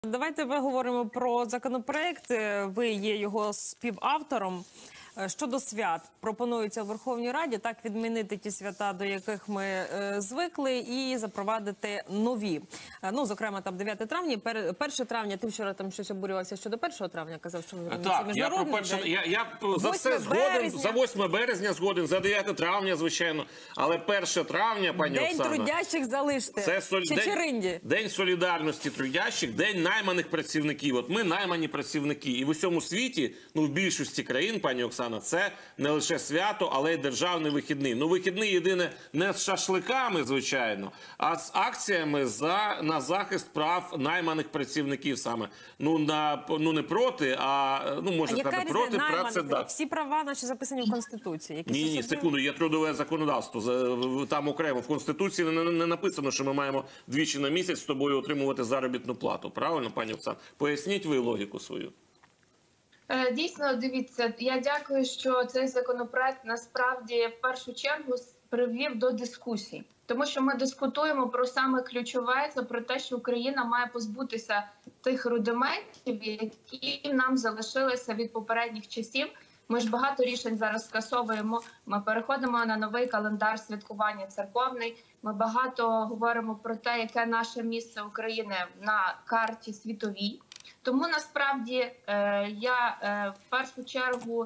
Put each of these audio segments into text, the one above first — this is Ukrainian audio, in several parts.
Давайте поговоримо про законопроект. Ви є його співавтором. Щодо свят, пропонується у Верховній Раді так відмінити ті свята, до яких ми звикли, і запровадити нові. Ну, зокрема, там 9 травня, 1 травня, ти вчора там щось обурювався щодо 1 травня, казав, що ви так, я за все згоден, за 8 березня згоден, за 9 травня, звичайно, але 1 травня, пані Оксана... День трудящих залиште, День солідарності трудящих, день найманих працівників. От ми наймані працівники. І в усьому світі, ну, в більшості країн, пані Оксана, це не лише свято, але й державний вихідний. Ну, вихідний єдине не з шашликами, звичайно, а з акціями на захист прав найманих працівників саме. Ну, не проти, а, ну, можна сказати, проти працедавців. Всі права наші записані в Конституції. Ні, секунду, є трудове законодавство. Там окремо в Конституції не написано, що ми маємо двічі на місяць з тобою отримувати заробітну плату. Правильно, пані Оксана? Поясніть ви логіку свою. Дійсно, дивіться, я дякую, що цей законопроект насправді в першу чергу привів до дискусій. Тому що ми дискутуємо про саме ключове, це про те, що Україна має позбутися тих рудиментів, які нам залишилися від попередніх часів. Ми ж багато рішень зараз скасовуємо, ми переходимо на новий календар святкування церковний, ми багато говоримо про те, яке наше місце України на карті світовій. Тому насправді я в першу чергу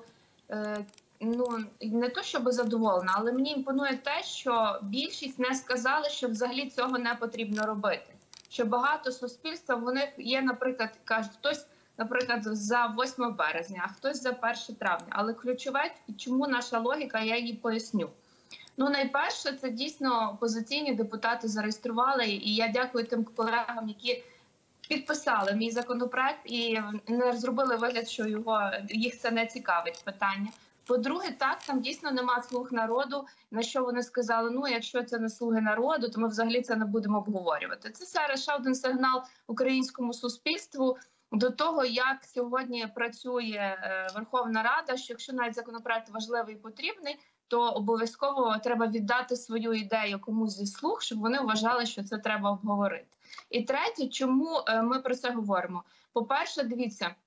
не то щоб задоволена, але мені імпонує те, що більшість не сказали, що взагалі цього не потрібно робити. Що багато суспільства, в них є, наприклад, кажуть, хтось, наприклад, за 8 березня, а хтось за 1 травня. Але ключове, чому наша логіка, я її поясню. Ну, найперше, це дійсно опозиційні депутати зареєстрували, і я дякую тим колегам, які підписали мій законопроект і не зробили вигляд, що їх це не цікавить питання. По-друге, так, там дійсно нема слуг народу, на що вони сказали, ну, якщо це не слуги народу, то ми взагалі це не будемо обговорювати. Це зараз ще один сигнал українському суспільству до того, як сьогодні працює Верховна Рада, що якщо навіть законопроект важливий і потрібний, то обов'язково треба віддати свою ідею комусь зі слуг, щоб вони вважали, що це треба обговорити. І третє, чому ми про це говоримо? По-перше, дивіться,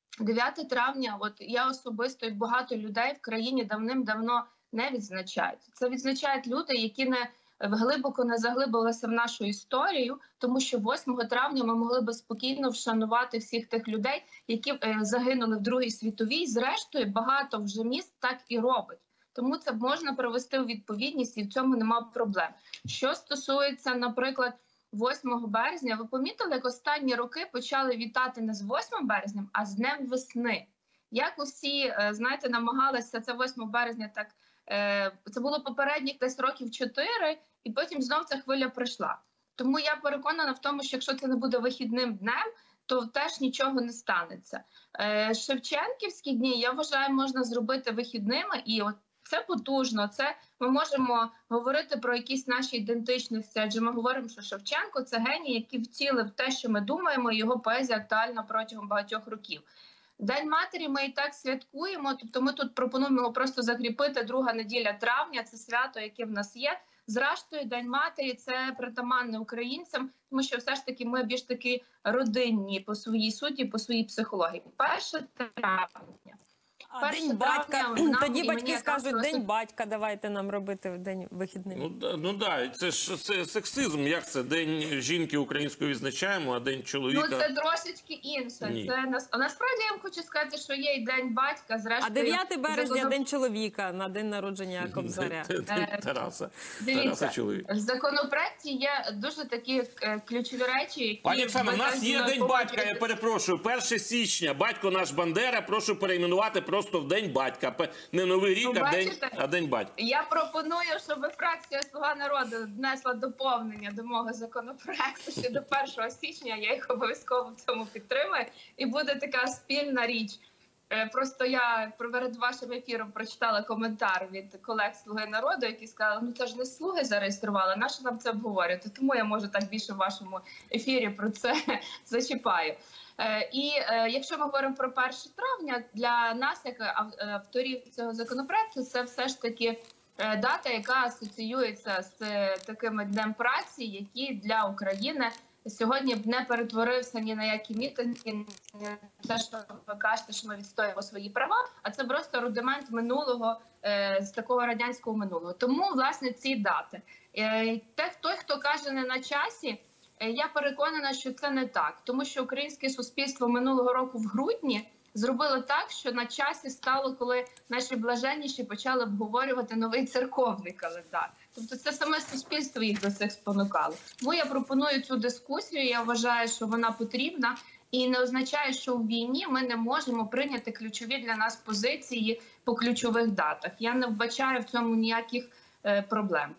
9 травня, от я особисто і багато людей в країні давним-давно не відзначають. Це відзначають люди, які глибоко не заглибилися в нашу історію, тому що 8 травня ми могли би спокійно вшанувати всіх тих людей, які загинули в Другій світовій. Зрештою, багато вже міст так і робить. Тому це можна привести у відповідність, і в цьому немає проблем. Що стосується, наприклад, 8 березня, ви помітили, як останні роки почали вітати не з 8 березня, а з Днем весни. Як усі, знаєте, намагалися, це 8 березня, так, це було попередніх десь років 4, і потім знов ця хвиля прийшла. Тому я переконана в тому, що якщо це не буде вихідним днем, то теж нічого не станеться. Шевченківські дні, я вважаю, можна зробити вихідними, і от це потужно, це ми можемо говорити про якісь наші ідентичності, адже ми говоримо, що Шевченко – це геній, який втілив те, що ми думаємо, і його поезія актуальна протягом багатьох років. День матері ми і так святкуємо, тобто ми тут пропонуємо просто закріпити 2 неділя травня, це свято, яке в нас є. Зрештою, День матері – це притаманне українцям, тому що все ж таки ми більш таки родинні по своїй суті, по своїй психології. 1 травня. День батька. Тоді батьки скажуть, День батька давайте нам робити в день вихідним. Ну так, це ж сексизм. Як це? День жінки українською відзначаємо, а День чоловіка... Ну це трошечки інше. Насправді я вам хочу сказати, що є і День батька, зрештою... А 9 березня – День чоловіка, на день народження Кобзаря. Тараса чоловіка. В законопроекті є дуже такі ключові речі, які... Пані Оксана, у нас є День батька, я перепрошую, 1 січня, батько наш Бандера, прошу перейменувати просто в День батька. Не Новий рік, а День батька. Я пропоную, щоб фракція «Слуга народу» внесла доповнення до мого законопроекту, що до 1 січня я їх обов'язково в цьому підтримую, і буде така спільна річ. Просто я перед вашим ефіром прочитала коментар від колег «Слуги народу», які сказали, ну це ж не слуги зареєстрували, нащо нам це обговорювати? Тому я, може, так більше в вашому ефірі про це зачіпаю. І якщо ми говоримо про 1 травня, для нас, як авторів цього законопроекту, це все ж таки дата, яка асоціюється з таким днем праці, який для України сьогодні б не перетворився ні на які мітинги, ні на те, що ви кажете, що ми відстоюємо свої права, а це просто рудимент минулого, з такого радянського минулого. Тому, власне, ці дати. Той, хто каже не на часі, я переконана, що це не так. Тому що українське суспільство минулого року в грудні зробило так, що на часі стало, коли наші блаженніші почали обговорювати новий церковний календар. Тобто це саме суспільство їх до цих спонукало. Тому я пропоную цю дискусію, я вважаю, що вона потрібна. І не означає, що у війні ми не можемо прийняти ключові для нас позиції по ключових датах. Я не вбачаю в цьому ніяких проблем.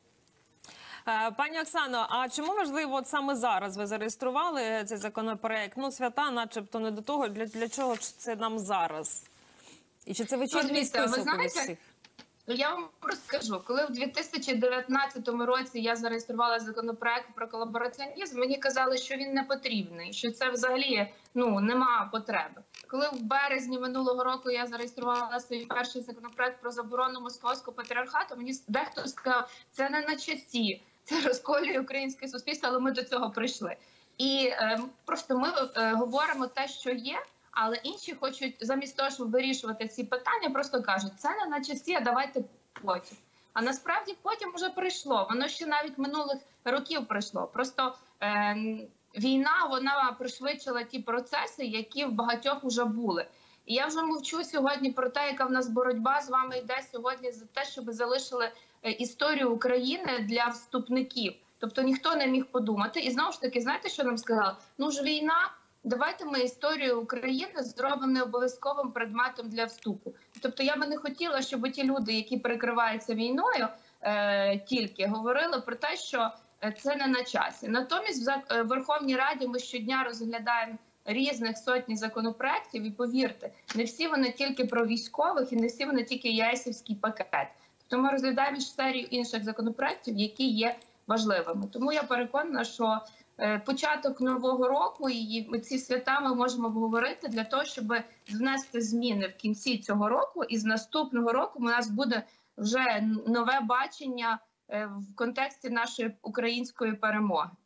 Пані Оксано, а чому важливо от саме зараз ви зареєстрували цей законопроект? Ну, свята начебто не до того. Для чого ж це нам зараз? І чи це вечірній список у всіх? Я вам розкажу, коли в 2019 році я зареєструвала законопроект про колабораціонізм, мені казали, що він не потрібний, що це взагалі нема потреби. Коли в березні минулого року я зареєструвала свій перший законопроект про заборону московського патріархату, мені дехто сказав, це не на часі, це розколює українське суспільство, але ми до цього прийшли. І просто ми говоримо те, що є, але інші хочуть, замість того, щоб вирішувати ці питання, просто кажуть, це не на часі, а давайте потім. А насправді потім вже прийшло. Воно ще навіть минулих років прийшло. Просто війна, вона пришвидшила ті процеси, які в багатьох вже були. І я вже мовчу сьогодні про те, яка в нас боротьба з вами йде сьогодні за те, щоб залишили історію України для вступників. Тобто ніхто не міг подумати. І знову ж таки, знаєте, що нам сказали? Ну ж війна, давайте ми історію України зробимо необов'язковим предметом для вступу. Тобто я би не хотіла, щоб ті люди, які прикриваються війною, тільки говорили про те, що це не на часі. Натомість в Верховній Раді ми щодня розглядаємо різних сотні законопроєктів, і повірте, не всі вони тільки про військових, і не всі вони тільки єсівський пакет. Тобто ми розглядаємо серію інших законопроєктів, які є важливими. Тому я переконана, що початок нового року і ці свята ми можемо обговорити для того, щоб внести зміни в кінці цього року, і з наступного року у нас буде вже нове бачення в контексті нашої української перемоги.